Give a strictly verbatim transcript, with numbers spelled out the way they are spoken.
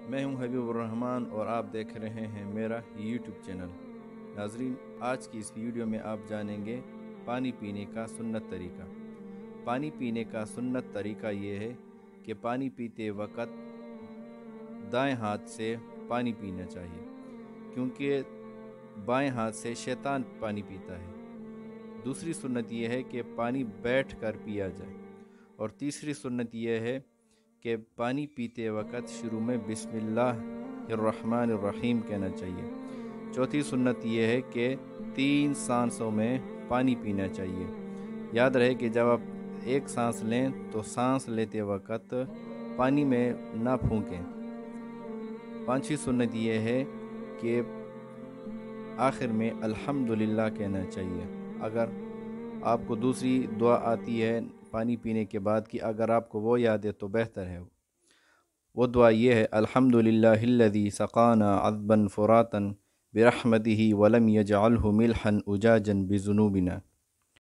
میں ہوں حبیب الرحمن اور آپ دیکھ رہے ہیں میرا یوٹیوب چینل۔ ناظرین، آج کی اس ویڈیو میں آپ جانیں گے پانی پینے کا سنت طریقہ۔ پانی پینے کا سنت طریقہ یہ ہے کہ پانی پیتے وقت دائیں ہاتھ سے پانی پینا چاہیے، کیونکہ بائیں ہاتھ سے شیطان پانی پیتا ہے۔ دوسری سنت یہ ہے کہ پانی بیٹھ کر پیا جائے، اور تیسری سنت یہ ہے کہ پانی پیتے وقت شروع میں بسم اللہ الرحمن الرحیم کہنا چاہیے۔ چوتھی سنت یہ ہے کہ تین سانسوں میں پانی پینا چاہیے۔ یاد رہے کہ جب آپ ایک سانس لیں تو سانس لیتے وقت پانی میں نہ پھونکیں۔ پانچویں سنت یہ ہے کہ آخر میں الحمدللہ کہنا چاہیے۔ اگر آپ کو دوسری دعا آتی ہے پانی پینے کے بعد کی، اگر آپ کو وہ یاد ہے تو بہتر ہے۔ وہ دعا یہ ہے: الحمدللہ الذی سقانا عذبا فراتا برحمتہ ولم یجعلہ ملحا اجاجا بذنوبنا۔